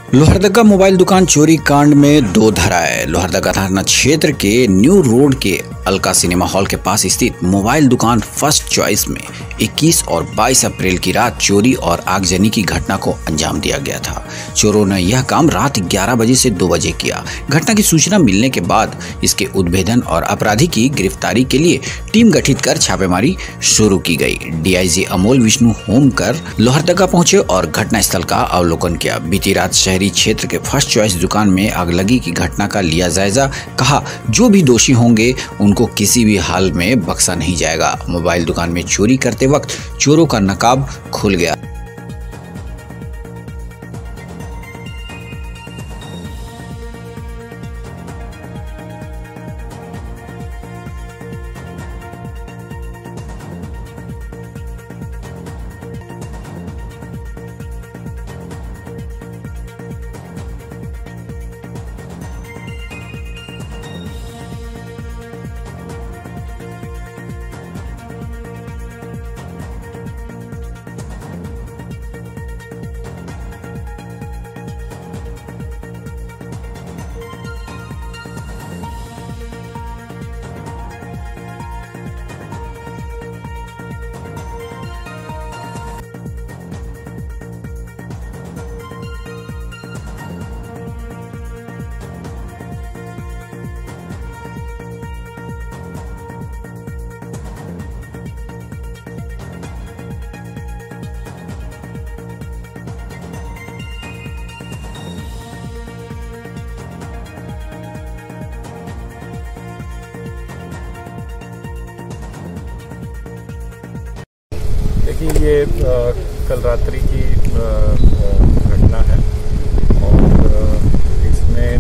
Lohardaga mobile दुकान चोरी कांड में दो धराए। लोहरदगा थाना क्षेत्र के न्यू रोड के अलका सिनेमा हॉल के पास स्थित मोबाइल दुकान फर्स्ट चॉइस में 21 और 22 अप्रैल की रात चोरी और आगजनी की घटना को अंजाम दिया गया था। चोरों ने यह काम रात 11 बजे से 2 बजे किया। घटना की सूचना मिलने के बाद इसके उद्भेदन और अपराधी की गिरफ्तारी के लिए टीम गठित कर छापेमारी शुरू की गई। डीआईजी अमोल विष्णु होमकर लोहरदगा पहुंचे और घटनास्थल का अवलोकन किया। बीती रात शहरी क्षेत्र के फर्स्ट चॉइस दुकान में आगलगी की घटना का लिया जायजा। कहा, जो भी दोषी होंगे उनको किसी भी हाल में बख्शा नहीं जाएगा। मोबाइल दुकान में चोरी करते वक्त चोरों का नकाब खुल गया। देखिए, ये कल रात्रि की घटना है और इसमें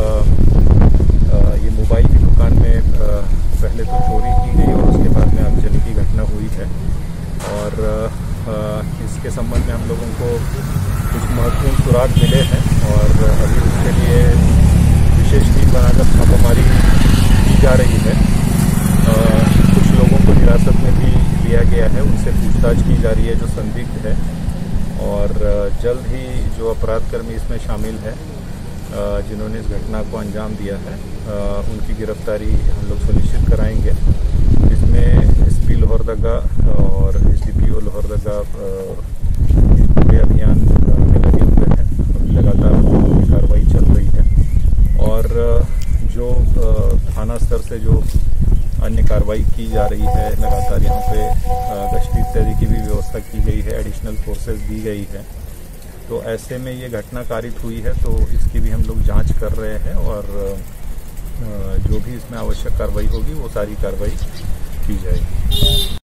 ये मोबाइल की दुकान में पहले तो चोरी की गई और उसके बाद में आगजनी की घटना हुई है। और इसके संबंध में हम लोगों को कुछ महत्वपूर्ण सुराग मिले हैं और अभी उसके लिए विशेष टीम बनाकर छापामारी की जा रही है। कुछ लोगों को हिरासत में भी लिया गया है, उनसे पूछताछ की जा रही है जो संदिग्ध है, और जल्द ही जो अपराधकर्मी इसमें शामिल है जिन्होंने इस घटना को अंजाम दिया है उनकी गिरफ्तारी हम लोग सुनिश्चित कराएंगे। इसमें एसपी लोहरदगा और एसडीपीओ लोहरदगा पूरे अभियान में लगे हुए हैं। अभी लगातार कार्रवाई चल रही है और जो थाना स्तर से जो अन्य कार्रवाई की जा रही है, लगातार यहाँ पे गश्ती इत्यादि की भी व्यवस्था की गई है, एडिशनल फोर्सेस दी गई है। तो ऐसे में ये घटना कारित हुई है तो इसकी भी हम लोग जांच कर रहे हैं और जो भी इसमें आवश्यक कार्रवाई होगी वो सारी कार्रवाई की जाएगी।